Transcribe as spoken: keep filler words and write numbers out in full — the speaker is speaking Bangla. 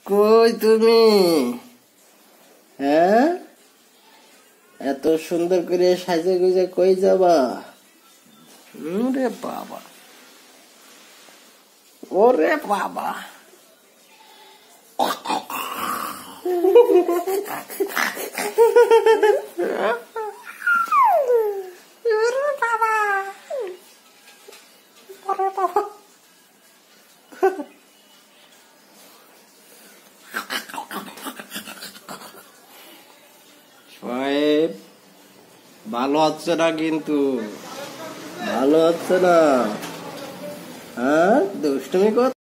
কই তুমি? হ্যাঁ, এত সুন্দর করে সাজে গুজে কই যাবা? ওরে বাবা, ওরে বাবা। ওরে বাবা, ওরে বাবা। শোয়েব, ভালো হচ্ছে না কিন্তু, ভালো হচ্ছে না। হ্যাঁ, দুষ্টুমি কর।